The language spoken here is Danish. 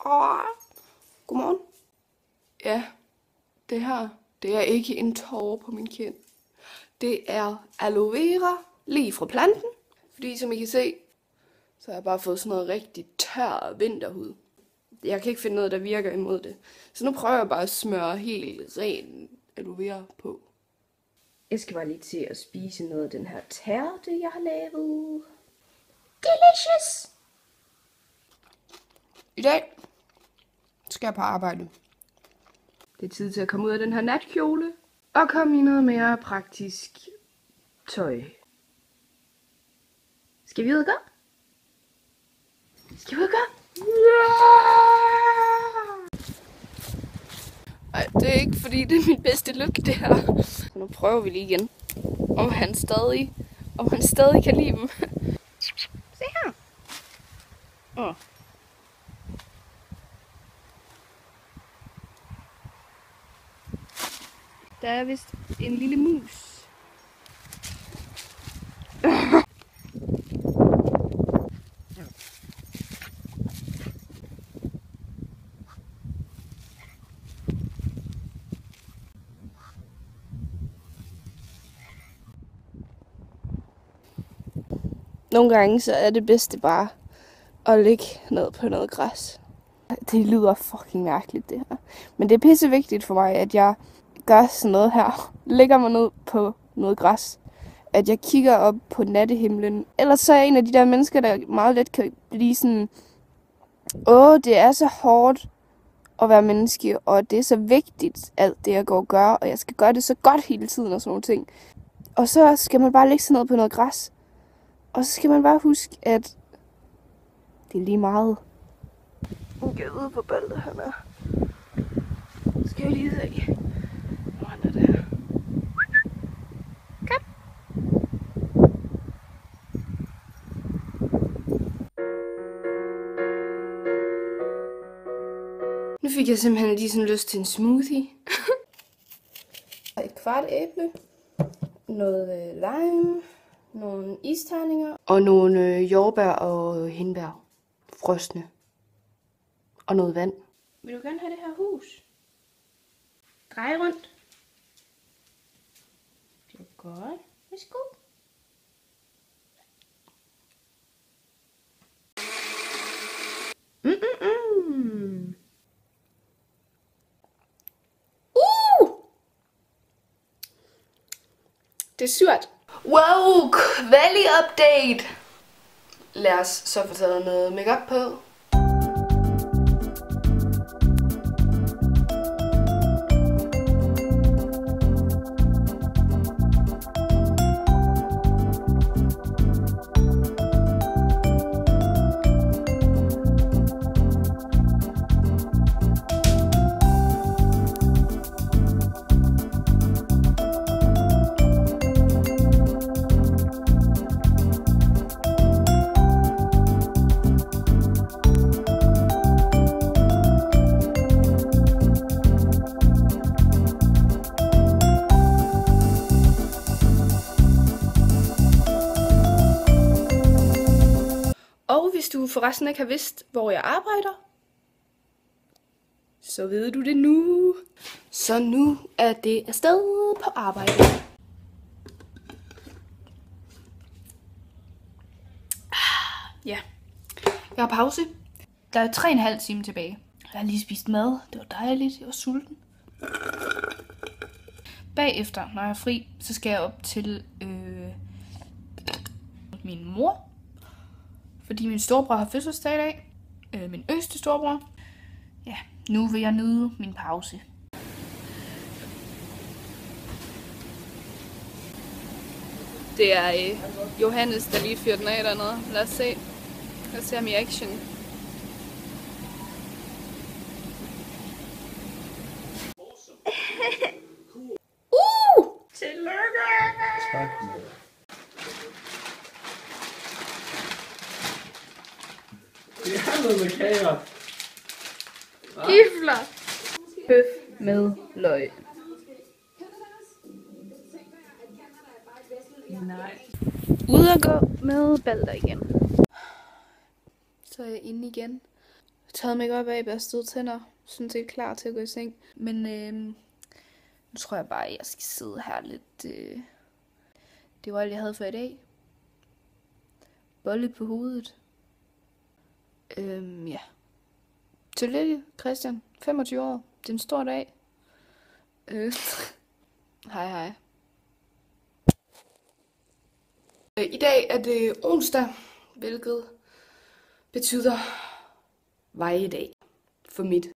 Godmorgen. Ja, det her, det er ikke en tåre på min kind. Det er aloe vera lige fra planten. Fordi som I kan se, så har jeg bare fået sådan noget rigtig tør vinterhud. Jeg kan ikke finde noget, der virker imod det. Så nu prøver jeg bare at smøre helt ren aloe vera på. Jeg skal bare lige til at spise noget af den her tærte, jeg har lavet. Delicious! I dag skal jeg på arbejde. Det er tid til at komme ud af den her natkjole og komme i noget mere praktisk tøj. Skal vi ud og gå? Skal vi ud og gå? Ej, det er ikke fordi det er mit bedste look det her. Så nu prøver vi lige igen. Om han stadig kan lide dem. Se her. Der er vist en lille mus. Nogle gange så er det bedste bare at ligge ned på noget græs. Det lyder fucking mærkeligt det her. Men det er pisse vigtigt for mig, at jeg gør sådan noget her. Lægger mig ned på noget græs. At jeg kigger op på nattehimlen. Ellers så er jeg en af de der mennesker, der meget let kan blive sådan... det er så hårdt at være menneske, og det er så vigtigt, alt det jeg går og gør, og jeg skal gøre det så godt hele tiden og sådan nogle ting. Og så skal man bare lægge sig ned på noget græs. Og så skal man bare huske, at det er lige meget. Nu går jeg ud på ballet, han er. Skal jeg lige se, hvor han er der. Kom. Nu fik jeg simpelthen lige sådan lyst til en smoothie. Et kvart æble. Noget lime. Nogle isterninger. Og nogle jordbær og hindbær. Frosne. Og noget vand. Vil du gerne have det her hus? Drej rundt. Det er godt. Værsgo. Det er surt. Wow, kvali update. Lad os så få taget noget makeup på. Og hvis du forresten ikke har vidst, hvor jeg arbejder, så ved du det nu. Så nu er det afsted på arbejde. Ja, jeg har pause. Der er 3,5 timer tilbage. Jeg har lige spist mad. Det var dejligt. Jeg var sulten. Bagefter, når jeg er fri, så skal jeg op til min mor. Fordi min storebror har fødselsdag i dag. Min yngste storebror. Ja, nu vil jeg nyde min pause. Det er Johannes, der lige fyrer den af dernede. Lad os se. Lad os se ham i action. Tillykke! Tak. Det er noget med kager. Gifler. Bøf med løg. Nej. Ude at gå med Balder igen. Så er jeg inde igen. taget mig op af, børstet tænder. Sådan set klar til at gå i seng. Men nu tror jeg bare, at jeg skal sidde her lidt. Det var alt, jeg havde for i dag. Bolle på hovedet. Ja. Tillykke, Christian. 25 år. Det er en stor dag. Hej hej. I dag er det onsdag, hvilket betyder vejedag for mit